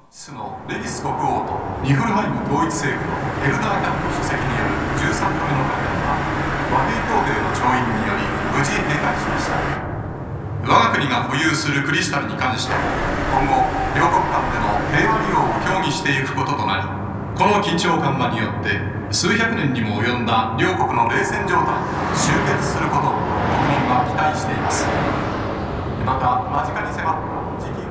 スのレギス国王とニフルハイム統一政府のエルダーキャット主席による13度目の会談は和平協定の調印により無事閉会しました。我が国が保有するクリスタルに関して今後両国間での平和利用を協議していくこととなり、この緊張緩和によって数百年にも及んだ両国の冷戦状態が終結することを国民は期待しています。また間近に迫った時期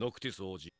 ノクティス王子。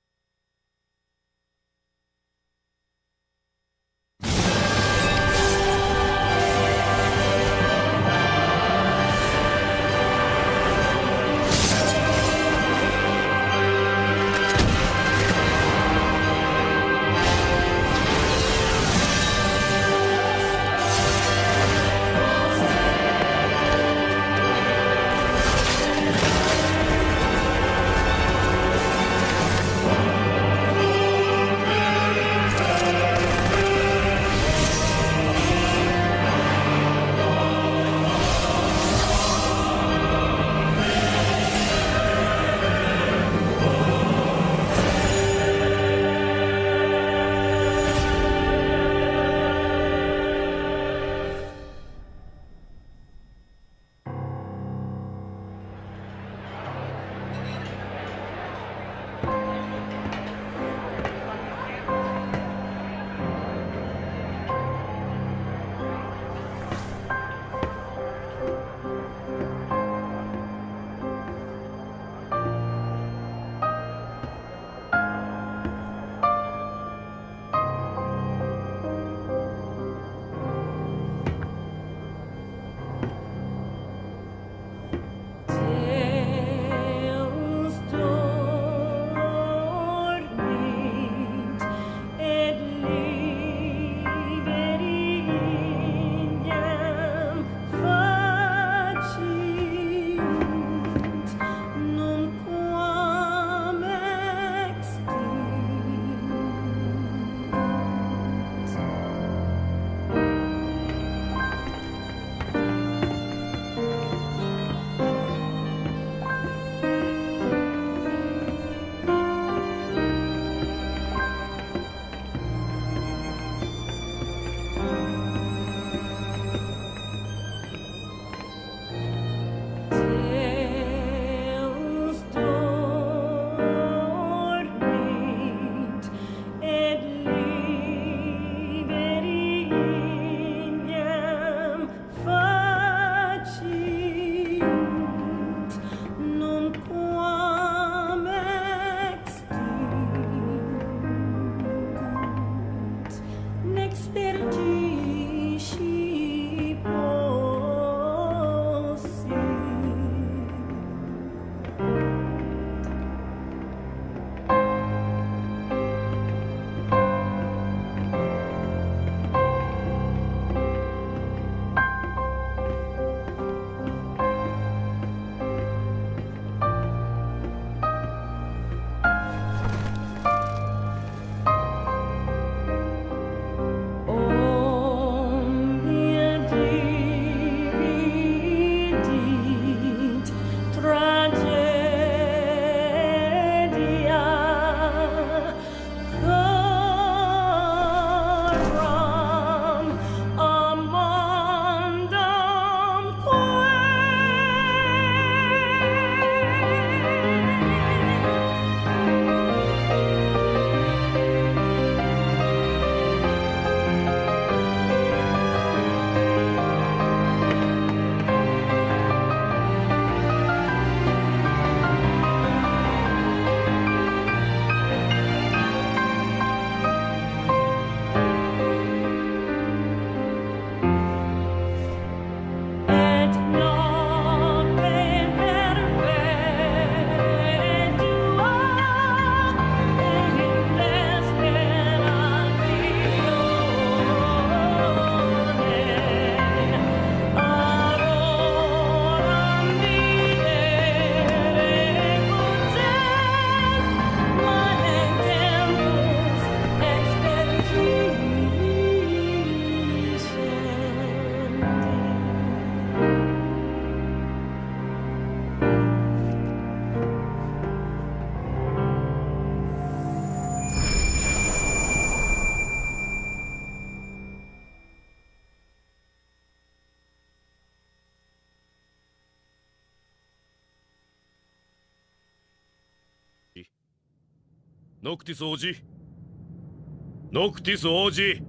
ノクティス王子、ノクティス王子。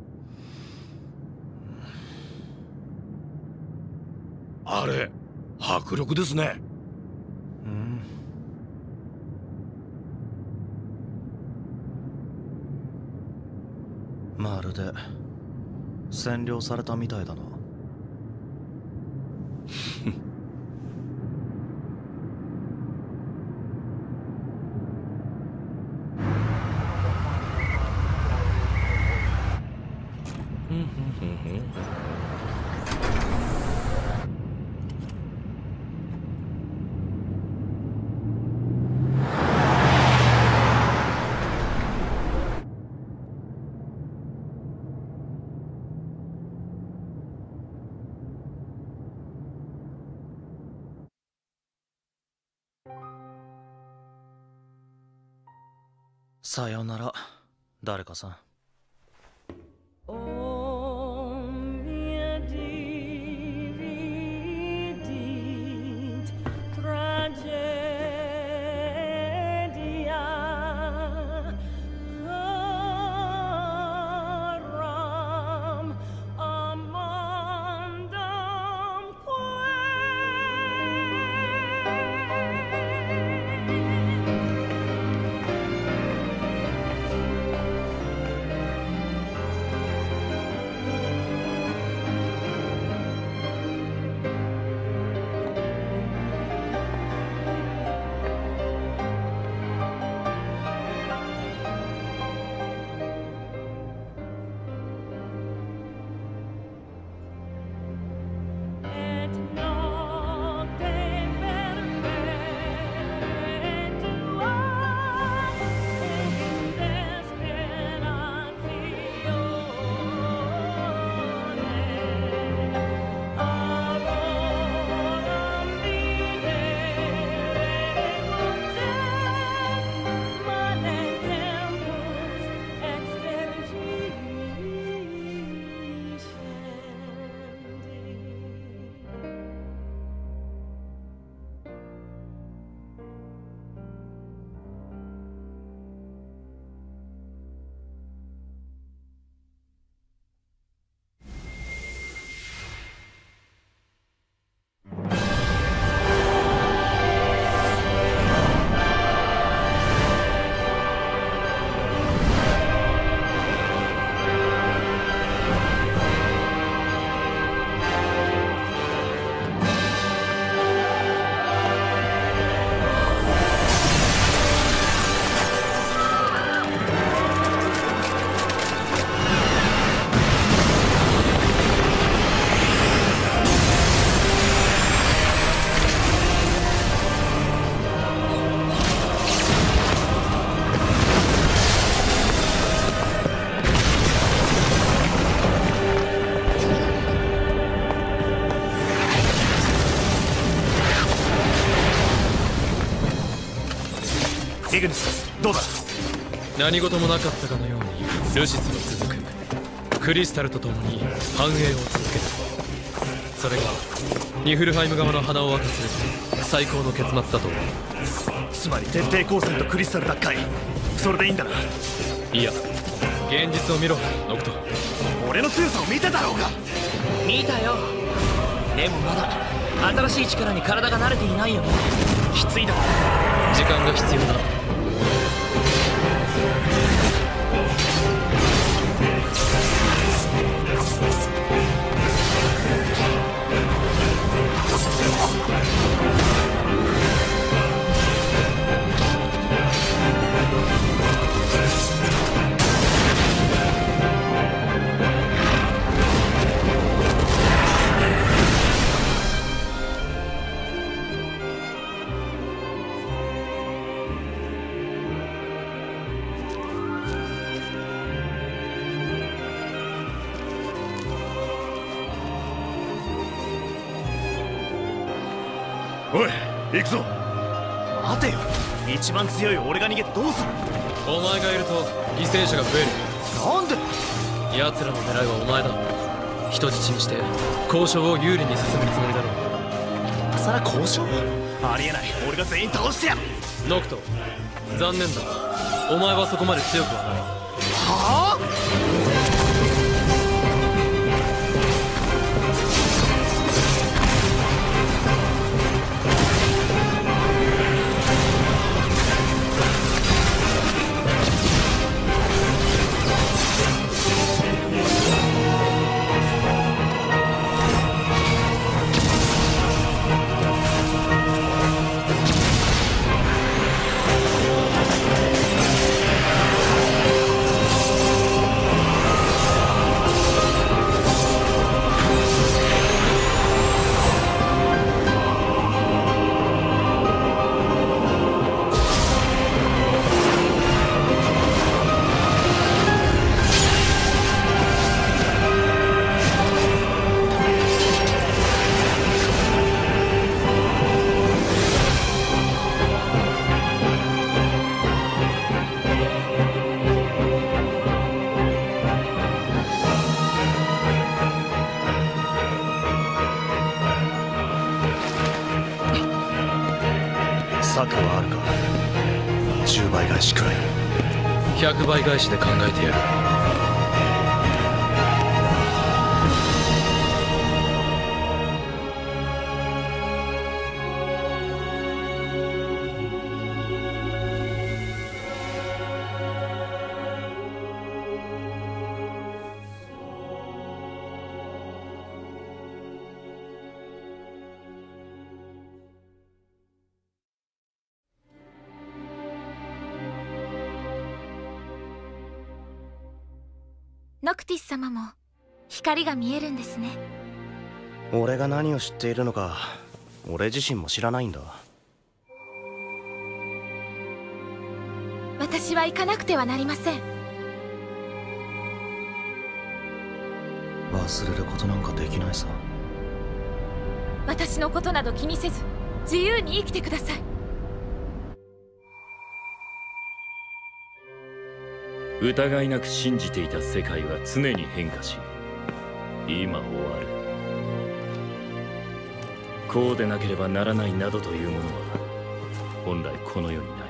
あれ、 迫力ですね。 まるで占領されたみたいだな。さよなら、誰かさん。 イグニス、どうだ。 何事もなかったかのようにルシスは続く。クリスタルと共に繁栄を続ける。それがニフルハイム側の鼻を沸かす最高の結末だと思う。 つまり徹底抗戦とクリスタル奪回、それでいいんだな。 いや、現実を見ろノクト。 俺の強さを見てたろうが。 見たよ。でもまだ新しい力に体が慣れていないよね。きついだろ。 時間が必要だ。 おい、行くぞ。待てよ、一番強い俺が逃げてどうする。 お前がいると犠牲者が増える。 なんで。 奴らの狙いはお前だ。人質にして交渉を有利に進めるつもりだろう。 今さら交渉。ありえない。俺が全員倒してやる。 ノクト、残念だ。お前はそこまで強くはない。 はあ。 策はあるか。10倍返しくらい。 100倍返しで考えてやる。 ノクティス様も光が見えるんですね。 俺が何を知っているのか俺自身も知らないんだ。 私は行かなくてはなりません。 忘れることなんかできないさ。 私のことなど気にせず自由に生きてください。 疑いなく信じていた世界は常に変化し、今終わる。こうでなければならないなどというものは本来この世にない。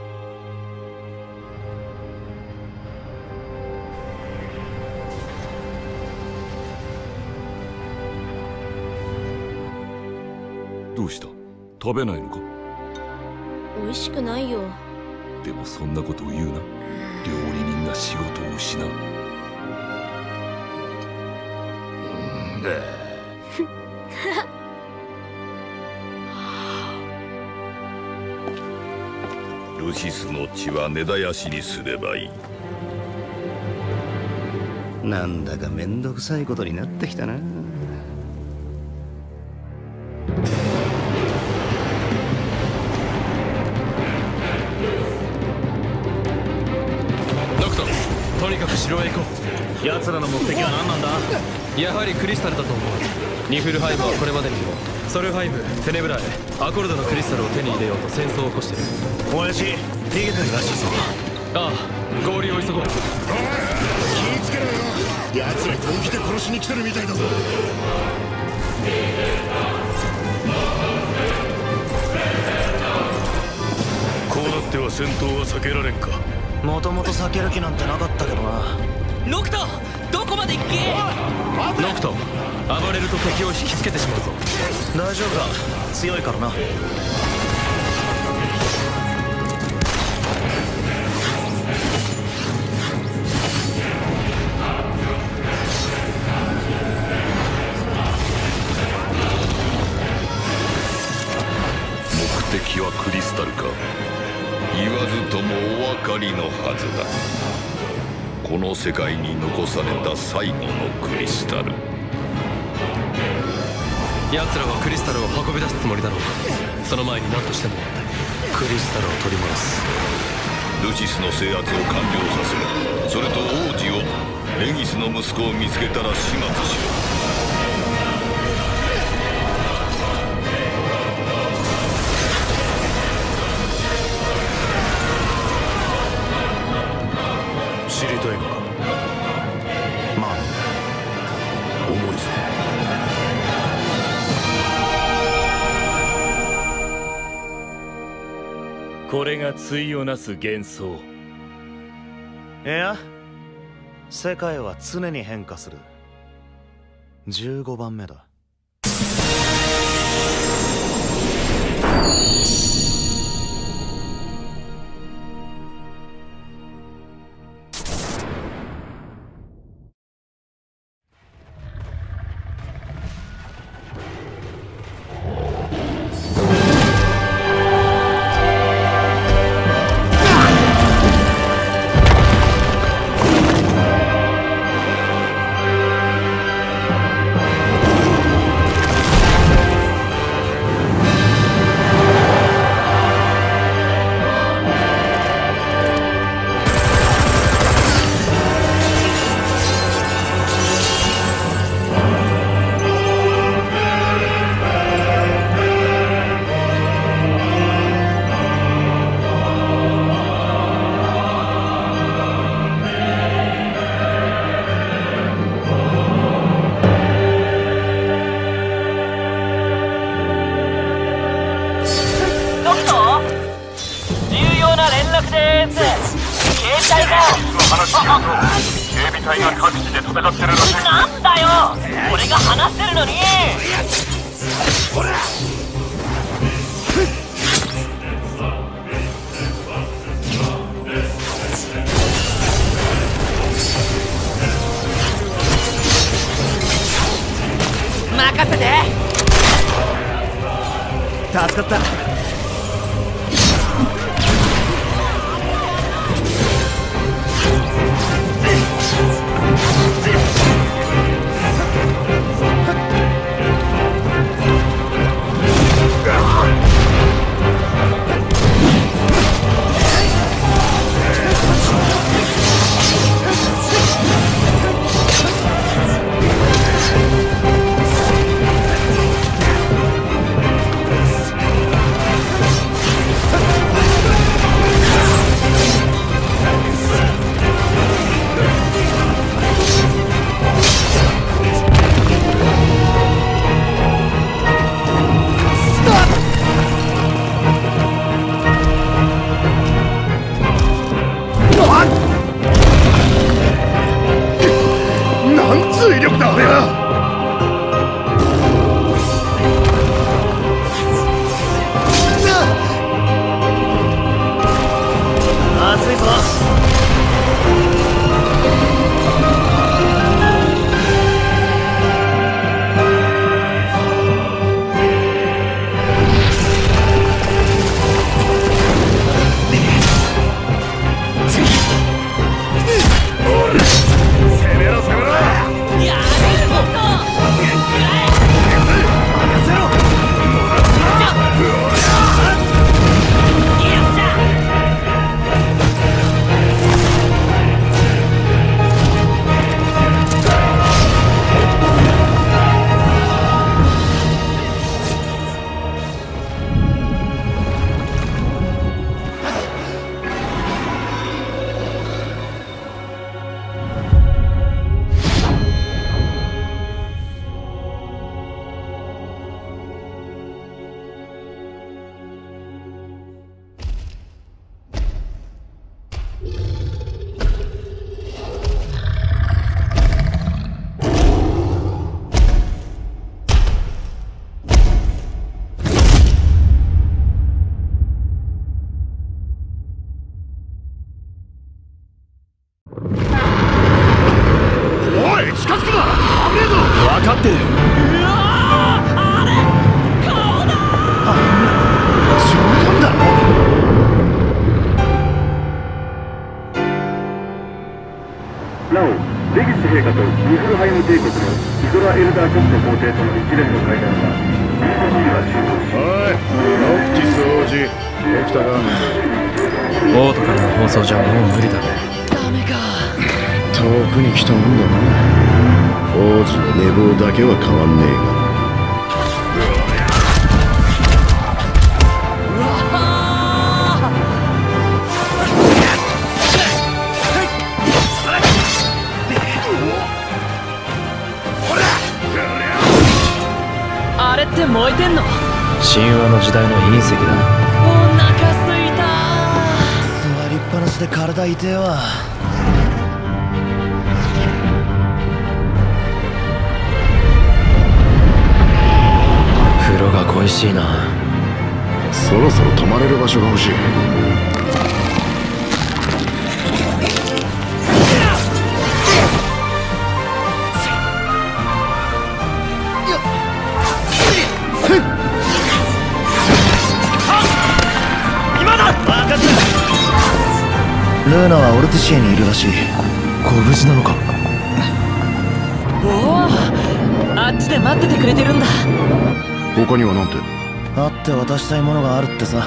どうした？食べないのか？ 美味しくないよ。 でもそんなことを言うな。料理人が仕事を失う。 ルシスの血は根絶やしにすればいい。 なんだかめんどくさいことになってきたな。 とにかく城へ行こう。 奴らの目的は何なんだ？ やはりクリスタルだと思う。ニフルハイムはこれまでにもソルハイム、テネブラへアコルドのクリスタルを手に入れようと戦争を起こしてる。 親父逃げてるらしいぞ。 ああ、合流を急ごう。 気ぃつけろよ。奴ら本気で殺しに来てるみたいだぞ。 こうなっては戦闘は避けられんか。 もともと避ける気なんてなかったけどな。 ノクト、どこまで行け。 ノクト、暴れると敵を引きつけてしまうぞ。 大丈夫だ、強いからな。 目的はクリスタルか。言わずともお分かりのはずだ。この世界に残された最後のクリスタル。 奴らはクリスタルを運び出すつもりだろう。その前に何としてもクリスタルを取り戻す。 ルシスの制圧を完了させる。それと王子を、レギスの息子を見つけたら始末しろ。 知りたいのか？ まあ重いぞ。 これが対をなす幻想。 いや、世界は常に変化する。15番目だ。 絡でーす。携帯が話聞くと警備隊が各地で戦ってるらしい。 なんだよ、俺が話してるのに。 ほら任せて。 助かった。 なお、出口陛下とニフルハイム帝国のイゾラ・エルダー・キャスト皇帝との一連の会談が BBC が注目し、 おい、ノクティス王子、起きたか。 オートからの放送じゃもう無理だね。 ダメか。 遠くに来たもんだな。王子の寝坊だけは変わんねえが。 あれって燃えてんの？ 神話の時代の隕石だ。 お腹すいた。 座りっぱなしで体痛えわ。 風呂が恋しいな。 そろそろ泊まれる場所が欲しい。 ルーナはオルティシエにいるらしい。ご無事なのか？ おお、あっちで待っててくれてるんだ。 他にはなんて？ 会って渡したいものがあるってさ。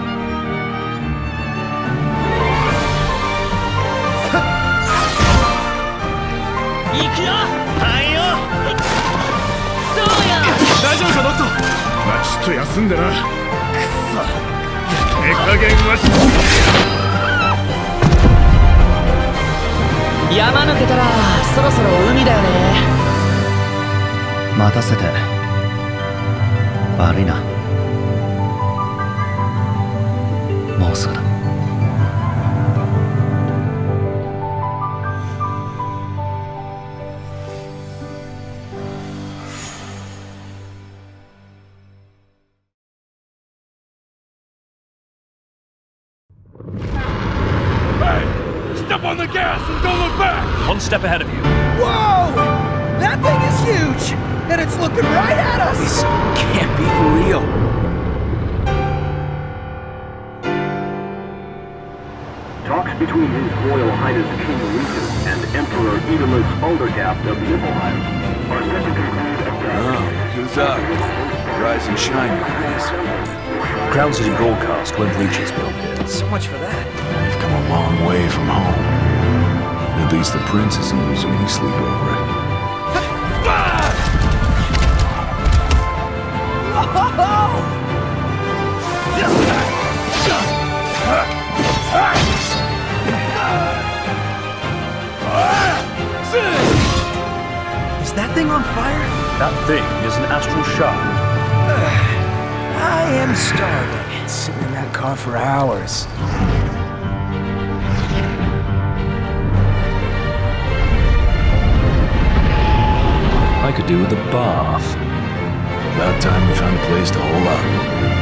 行くよ。はいよ。どうや。 大丈夫かノクト？まあちょっと休んでな。くそ。手加減はし山抜けたらそろそろ海だよね。 待たせて悪いな。もうすぐだ。 Hey! Step on the gas and don't look back! One step ahead of you. Whoa! That thing is huge! And it's looking right at us! This can't be for real. Talks between His Royal Highness King Regis and Emperor Edamus Aldergast of Niflheim are set to conclude a who's up? Rise and shine, your highness. Crown City broadcast won't reach us, Bill. So much for that. We've come a long way from home. At least the prince isn't losing any sleep over it. Is that thing on fire? That thing is an astral shard. I am starving. Sitting in that car for hours. I could do with a bath. About time we found a place to hole up.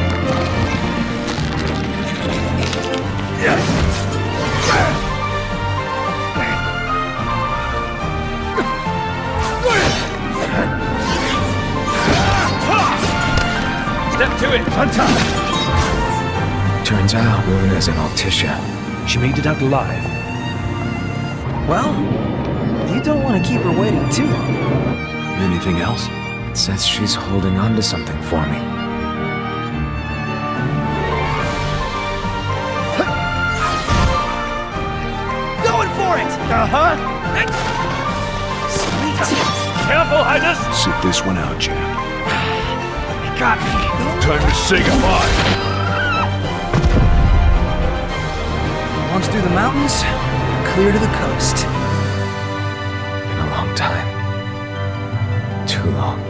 Step to it! On top! Turns out Luna's an Altisha. She made it out alive. Well, you don't want to keep her waiting too long. Anything else? It says she's holding on to something for me. Going for it! Uh-huh! Sweet! Careful, Highness! Sit this one out, champ. Got me! Time to say goodbye! Once through the mountains, clear to the coast. Been a long time. Too long.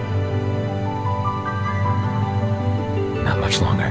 Not much longer.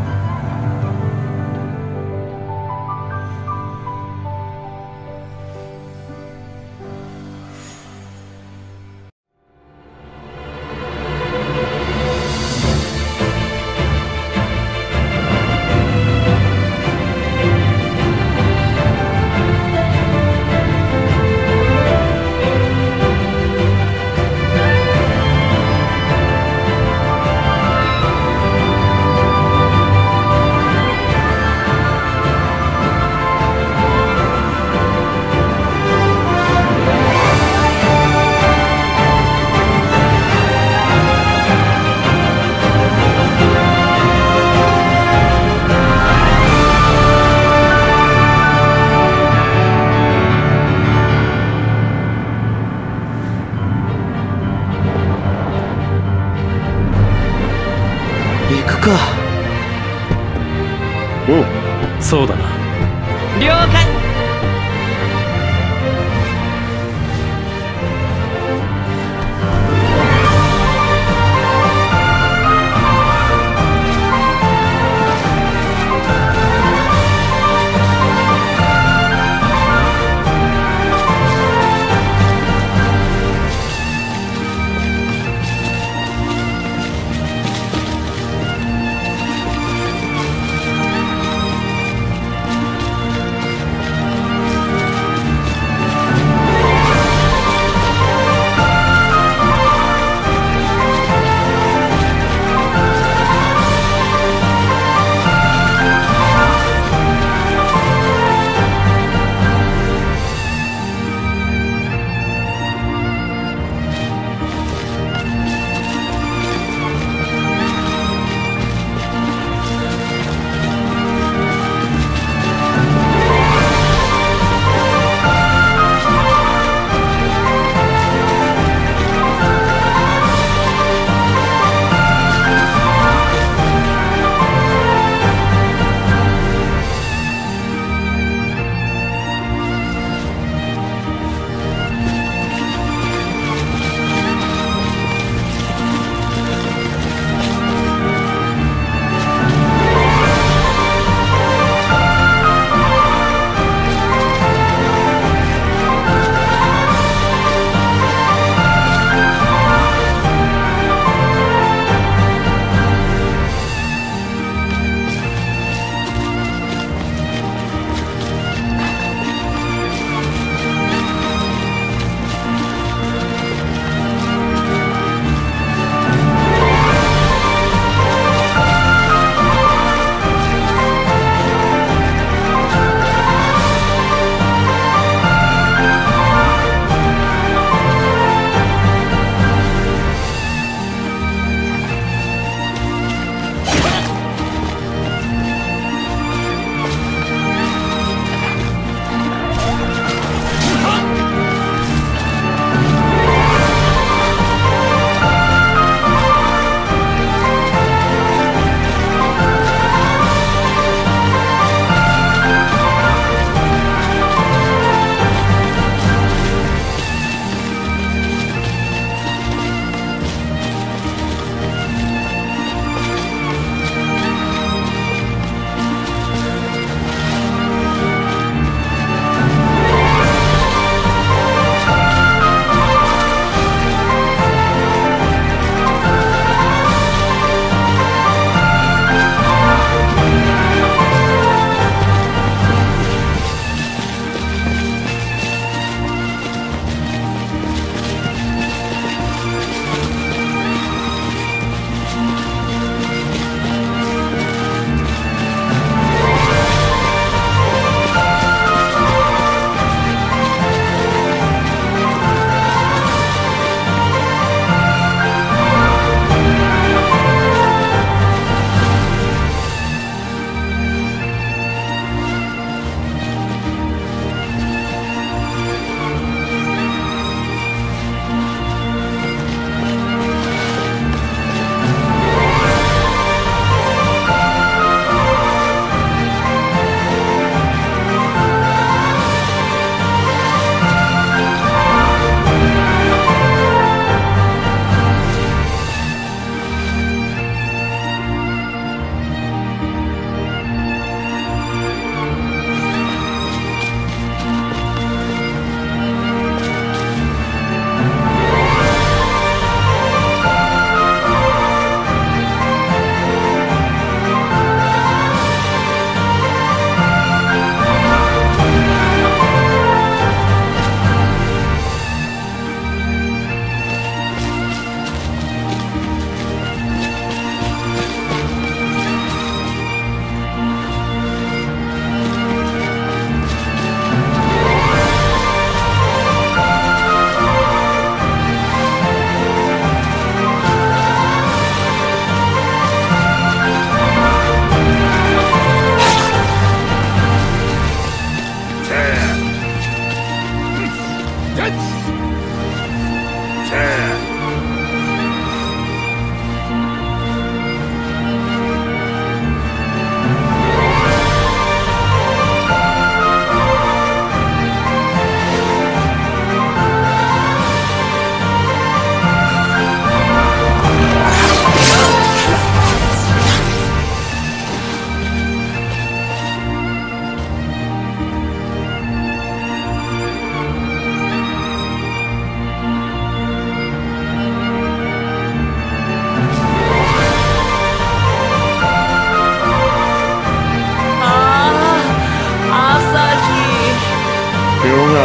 おう、そうだな。 了解。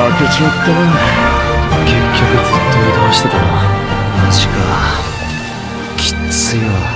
開けちまったな。 結局ずっと移動してたな。マジか。きっついわ。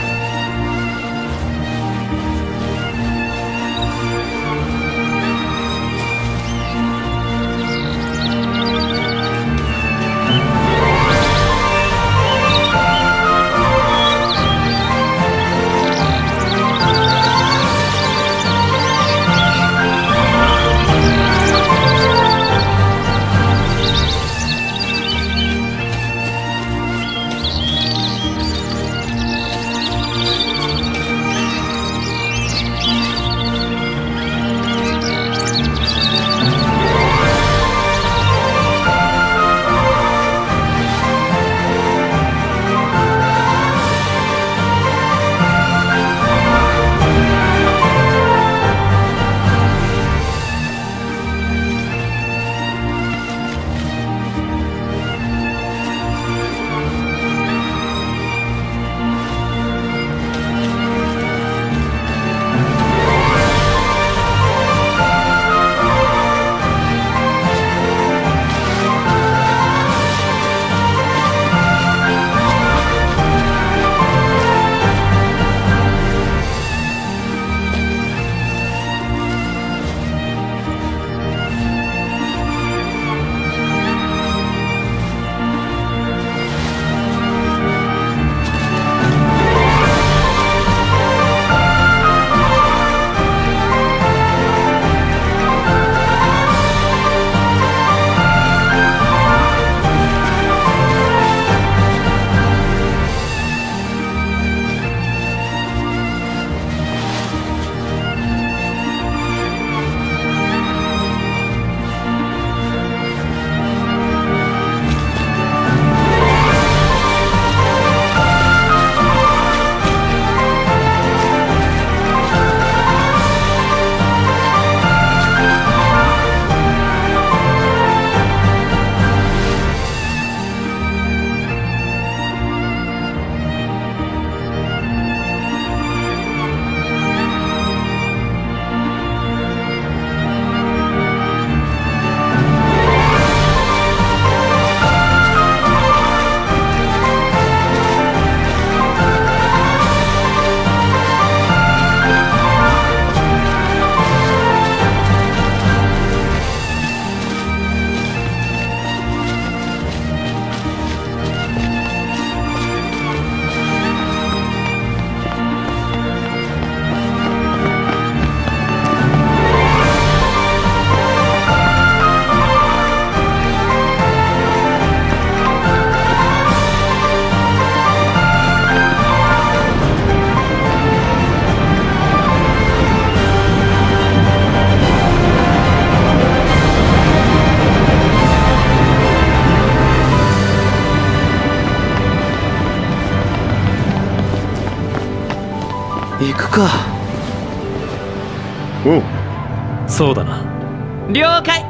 行くか。 おう。 そうだな。 了解。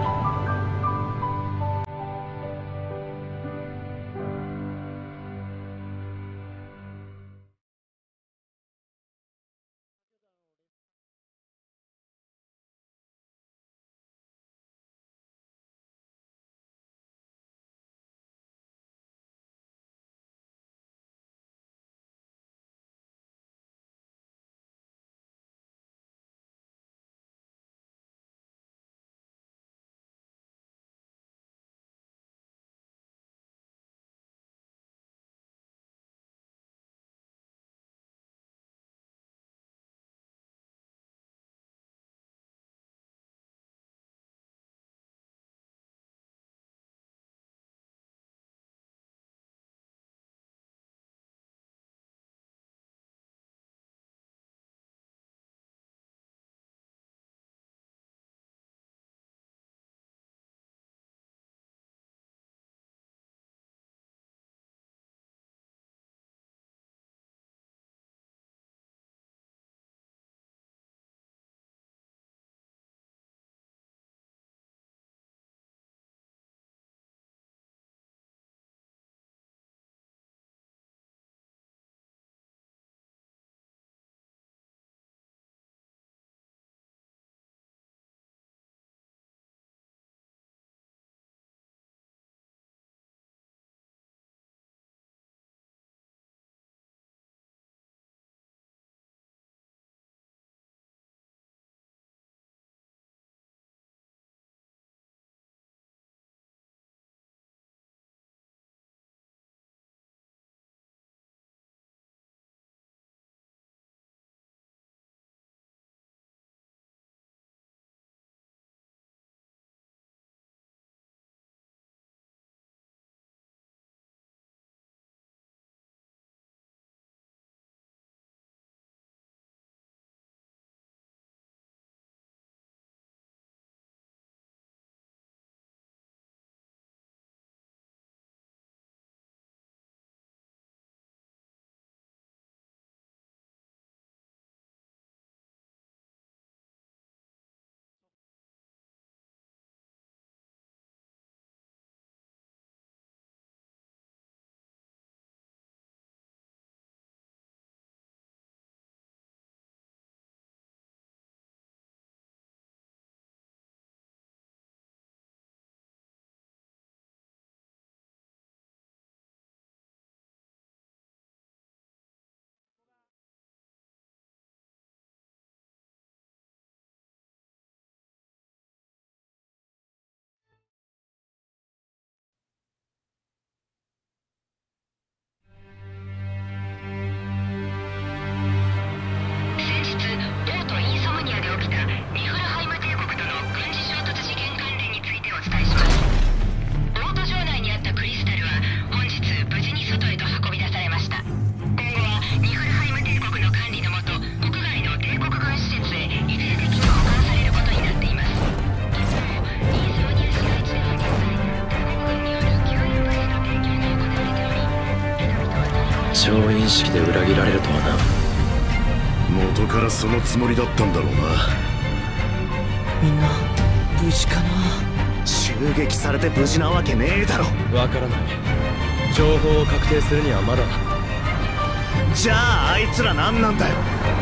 調印式で裏切られるとはな。 元からそのつもりだったんだろうな。 みんな無事かな。 襲撃されて無事なわけねえだろ。 わからない。情報を確定するにはまだ。 じゃああいつら何なんだよ。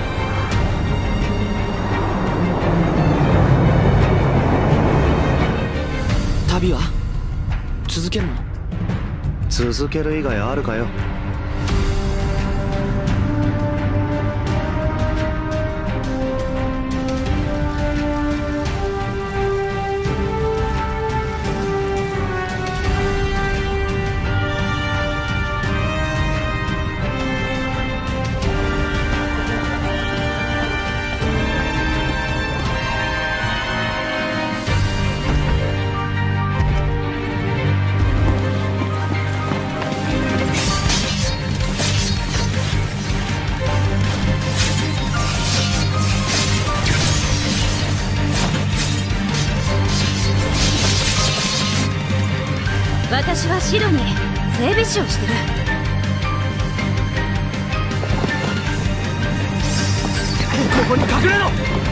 旅は続けるの？ 続ける以外あるかよ。 私は白に整備士をしてる。 ここに隠れろ。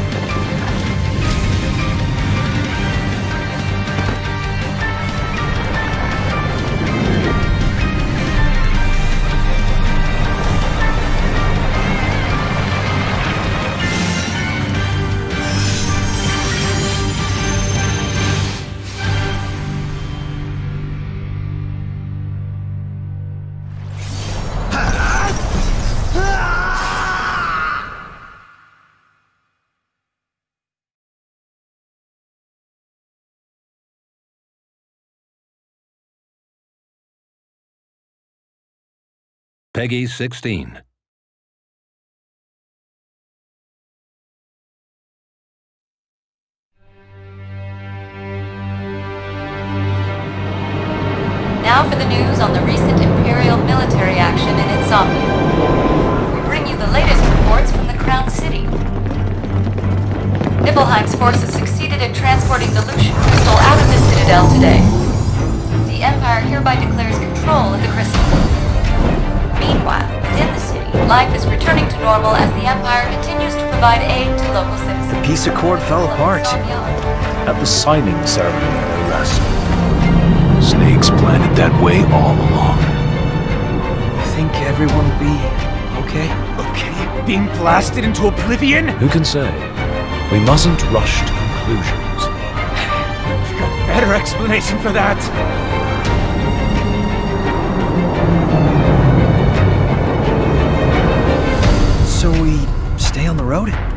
Peggy 16. Now for the news on the recent Imperial military action in Insomnia. We bring you the latest reports from the Crown City. Nibelheim's forces succeeded in transporting the Lucian crystal out of the Citadel today. The Empire hereby declares control of the crystal. Meanwhile, within the city, life is returning to normal as the Empire continues to provide aid to local citizens. The peace accord fell apart At the signing ceremony, no less. Snakes planned that way all along. You think everyone will be okay? Okay, being blasted into oblivion? Who can say? We mustn't rush to conclusions. You got a better explanation for that. So we stay on the road?